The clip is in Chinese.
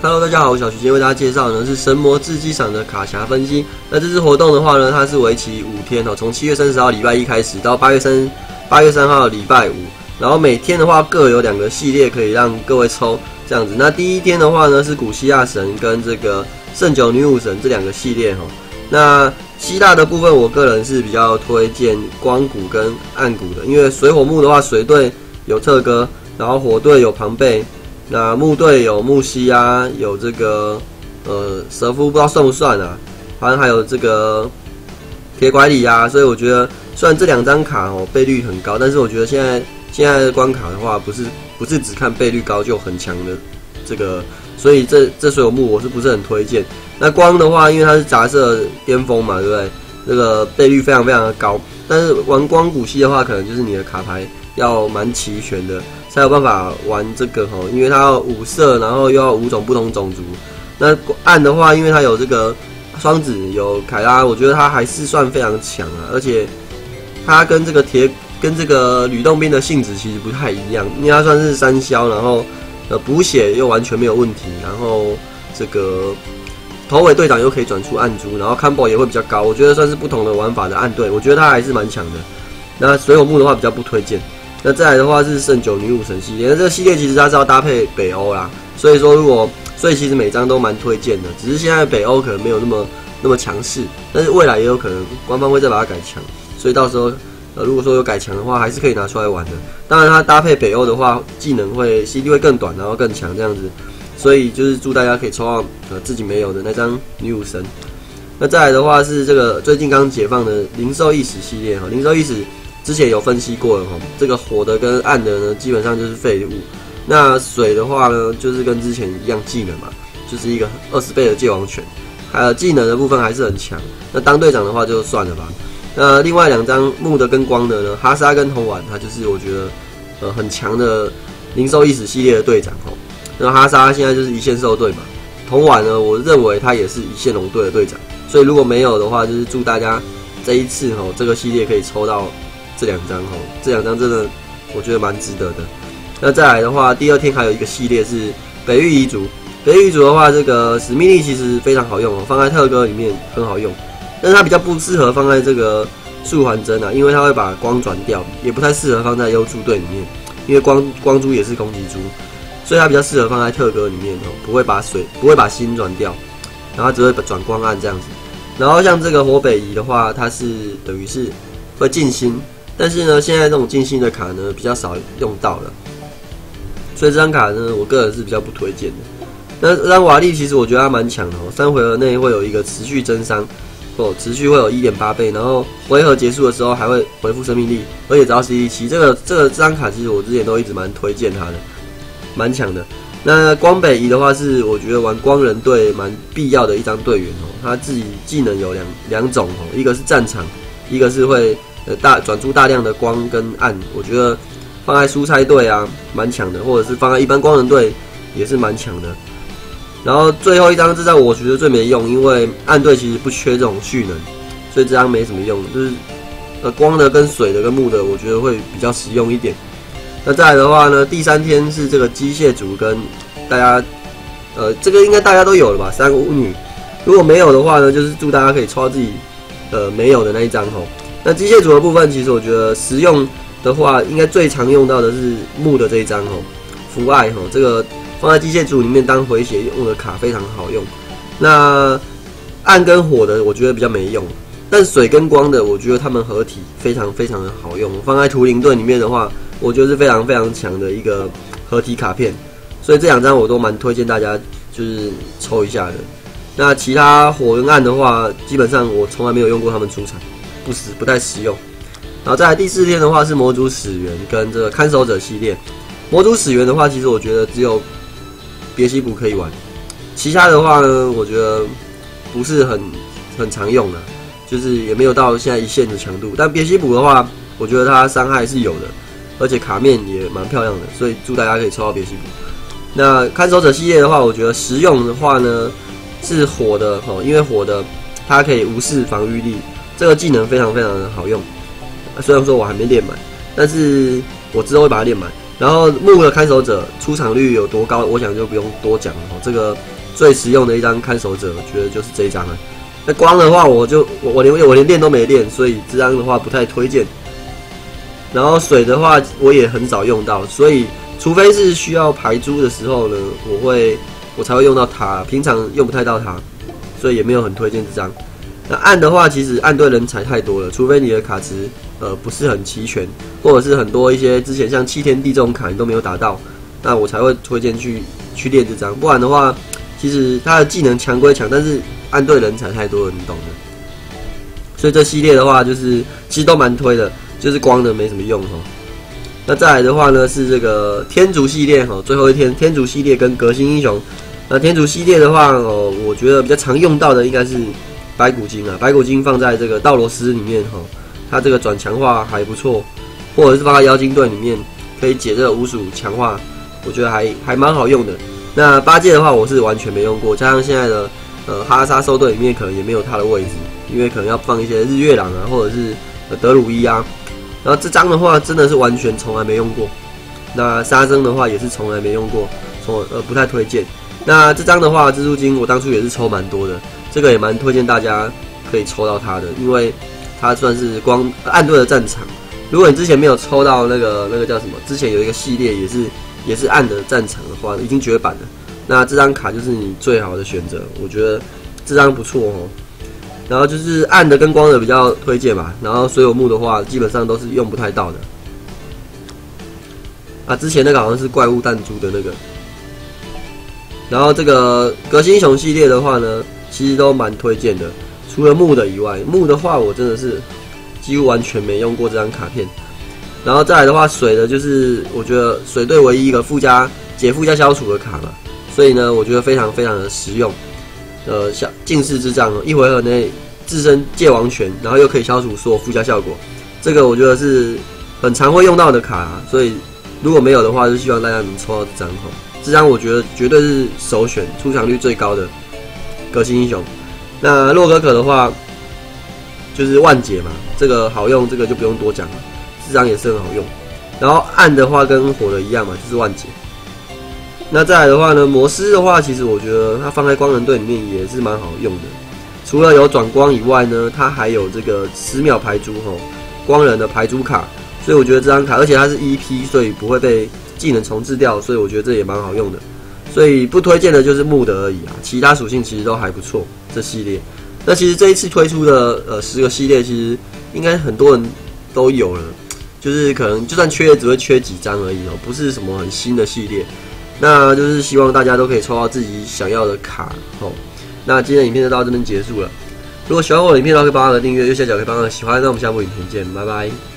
Hello， 大家好，我小徐，今天为大家介绍呢是神魔制机场的卡匣分析。那这次活动的话呢，它是为期5天哦，从7月30号礼拜一开始到8月3号礼拜5，然后每天的话各有2个系列可以让各位抽这样子。那第一天的话呢是古希腊神跟这个圣酒女武神这2个系列哈。那希腊的部分，我个人是比较推荐光谷跟暗谷的，因为水火木的话，水队有特哥，然后火队有庞贝。那木队有木西啊，有这个蛇夫不知道算不算啊，反正还有这个铁拐李啊，所以我觉得虽然这2张卡倍率很高，但是我觉得现在的关卡的话，不是只看倍率高就很强的这个，所以这水有木我是不是很推荐？那光的话，因为它是杂色巅峰嘛，对不对？这个倍率非常非常的高，但是玩光谷系的话，可能就是你的卡牌要蛮齐全的。才有办法玩这个吼，因为它要5色，然后又要5种不同种族。那暗的话，因为它有这个双子，有凯拉，我觉得它还是算非常强啊。而且它跟这个吕洞宾的性质其实不太一样，因为它算是3消，然后补血又完全没有问题，然后这个头尾队长又可以转出暗珠，然后 combo 也会比较高。我觉得算是不同的玩法的暗队，我觉得它还是蛮强的。那水火木的话比较不推荐。那再来的话是圣酒女武神系列，那这个系列其实它是要搭配北欧啦，所以所以其实每张都蛮推荐的，只是现在北欧可能没有那么强势，但是未来也有可能官方会再把它改强，所以到时候如果说有改强的话，还是可以拿出来玩的。当然它搭配北欧的话，技能会 CD 会更短，然后更强这样子，所以就是祝大家可以抽到自己没有的那张女武神。那再来的话是这个最近刚解放的灵兽意识系列哈，灵兽意识。之前有分析过了哈，这个火的跟暗的呢，基本上就是废物。那水的话呢，就是跟之前一样技能嘛，就是一个20倍的界王拳，还有技能的部分还是很强。那当队长的话就算了吧。那另外2张木的跟光的呢，哈莎跟红丸，它就是我觉得很强的灵兽意识系列的队长哈。那哈莎现在就是一线兽队嘛，红丸呢，我认为他也是一线龙队的队长，所以如果没有的话，就是祝大家这一次这个系列可以抽到。这2张这2张真的我觉得蛮值得的。那再来的话，第2天还有一个系列是北域遗族。北域遗族的话，这个史密利其实非常好用放在特哥里面很好用，但是它比较不适合放在这个树环针啊，因为它会把光转掉，也不太适合放在幽珠队里面，因为光珠也是攻击珠，所以它比较适合放在特哥里面不会把心转掉，然后只会转光暗这样子。然后像这个火北夷的话，它是等于是会进心。但是呢，现在这种进心的卡呢比较少用到了，所以这张卡呢，我个人是比较不推荐的。那这张瓦力其实我觉得它蛮强的3回合内会有一个持续增伤，持续会有 1.8 倍，然后回合结束的时候还会恢复生命力，而且只要 CD7，这张卡其实我之前都一直蛮推荐它的，蛮强的。那光北夷的话是我觉得玩光人队蛮必要的一张队员他自己技能有两种一个是战场，一个是会。转出大量的光跟暗，我觉得放在蔬菜队啊蛮强的，或者是放在一般光人队也是蛮强的。然后最后一张这张我觉得最没用，因为暗队其实不缺这种蓄能，所以这张没什么用。就是光的跟水的跟木的，我觉得会比较实用一点。那再来的话呢，第3天是这个机械族跟大家这个应该大家都有了吧，3巫女。如果没有的话呢，就是祝大家可以抽到自己没有的那一张那机械组的部分，其实我觉得实用的话，应该最常用到的是木的这一张福爱这个放在机械组里面当回血用的卡非常好用。那暗跟火的我觉得比较没用，但水跟光的我觉得他们合体非常非常的好用。放在图灵队里面的话，我觉得是非常非常强的一个合体卡片，所以这2张我都蛮推荐大家就是抽一下的。那其他火跟暗的话，基本上我从来没有用过他们出场。不太实用。然后再来第4天的话是魔族始源跟这个看守者系列。魔族始源的话，其实我觉得只有别西卜可以玩，其他的话呢，我觉得不是很常用的，就是也没有到现在一线的强度。但别西卜的话，我觉得它伤害是有的，而且卡面也蛮漂亮的，所以祝大家可以抽到别西卜。那看守者系列的话，我觉得实用的话呢是火的因为火的它可以无视防御力。这个技能非常非常的好用，虽然说我还没练满，但是我之后会把它练满。 然后木的看守者出场率有多高，我想就不用多讲了。这个最实用的一张看守者，我觉得就是这一张了。那光的话，我连练都没练，所以这张的话不太推荐。然后水的话，我也很少用到，所以除非是需要排珠的时候呢，我才会用到它，平常用不太到它，所以也没有很推荐这张。那暗的话，其实暗队人才太多了，除非你的卡池不是很齐全，或者是很多一些之前像7天地这种卡你都没有打到，那我才会推荐去练这张。不然的话，其实它的技能强归强，但是暗队人才太多了，你懂的。所以这系列的话，就是其实都蛮推的，就是光的没什么用哦。那再来的话呢，是这个天竺系列哈，最后一天天竺系列跟革新英雄。那天竺系列的话我觉得比较常用到的应该是白骨精啊，白骨精放在这个道罗斯里面它这个转强化还不错，或者是放在妖精队里面可以解这个无属强化，我觉得还蛮好用的。那八戒的话我是完全没用过，加上现在的哈拉沙收队里面可能也没有它的位置，因为可能要放一些日月朗啊，或者是德鲁伊啊。然后这张的话真的是完全从来没用过。那沙僧的话也是从来没用过，不太推荐。那这张的话，蜘蛛精我当初也是抽蛮多的，这个也蛮推荐大家可以抽到它的，因为它算是暗队的战场。如果你之前没有抽到那个叫什么，之前有一个系列也是暗的战场的话，已经绝版了。那这张卡就是你最好的选择，我觉得这张不错哦。然后就是暗的跟光的比较推荐吧，然后所有木的话基本上都是用不太到的。啊，之前那个好像是怪物弹珠的那个。然后这个革新英雄系列的话呢，其实都蛮推荐的，除了木的以外，木的话我真的是几乎完全没用过这张卡片。然后再来的话，水的就是我觉得水队唯一一个解附加消除的卡嘛，所以呢，我觉得非常非常的实用。像近视之障一回合内自身界王权，然后又可以消除所有附加效果，这个我觉得是很常会用到的卡所以如果没有的话，就希望大家能抽到这张这张我觉得绝对是首选，出场率最高的革新英雄。那洛可可的话，就是万劫嘛，这个好用，这个就不用多讲了，这张也是很好用。然后暗的话跟火的一样嘛，就是万劫。那再来的话呢，摩斯的话，其实我觉得它放在光人队里面也是蛮好用的。除了有转光以外呢，它还有这个10秒排珠光人的排珠卡，所以我觉得这张卡，而且它是 EP， 所以不会被技能重置掉，所以我觉得这也蛮好用的。所以不推荐的就是木的而已其他属性其实都还不错。这系列，那其实这一次推出的10个系列，其实应该很多人都有了，就是可能就算缺也只会缺几张而已不是什么很新的系列。那就是希望大家都可以抽到自己想要的卡那今天的影片就到这边结束了。如果喜欢我的影片的话，可以帮我订阅，右下角可以帮我喜欢。那我们下部影片见，拜拜。